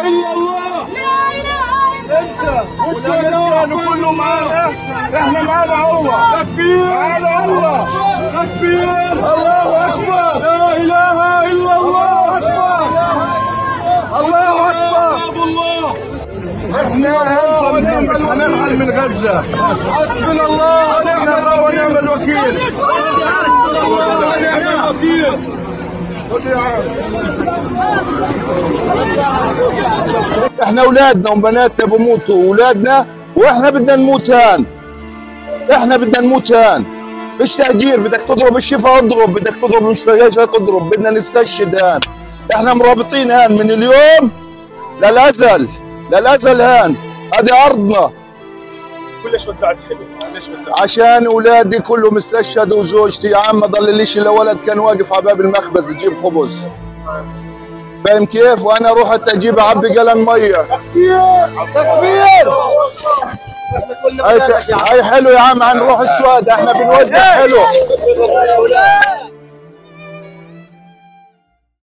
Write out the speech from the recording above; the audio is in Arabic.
الا الله. لا اله الا الله. والشهداء كله معانا، احنا معانا هو. تكبير، معانا هو. تكبير، الله اكبر، لا اله الا الله. الله اكبر، الله. احنا مش هنرحل من غزه. حسبنا الله ونعم الوكيل. احنا اولادنا وبناتنا بموتوا، اولادنا واحنا بدنا نموت هان. احنا بدنا نموت هان. فيش تأجير، بدك تضرب الشفا اضرب، بدك تضرب المستشفيات اضرب، بدنا نستشهد هان. احنا مرابطين هان من اليوم للازل، للازل هان. هذه ارضنا. كلش وزعت حلو، ليش وزعت؟ عشان اولادي كلهم استشهدوا وزوجتي. يا عم ما ضلليش الا ولد كان واقف على باب المخبز يجيب خبز. فاهم كيف؟ وانا رحت اجيب اعبي جلن ميه. تكبير. هاي حلو يا عم، هنروح الشهداء، احنا بنوزع حلو.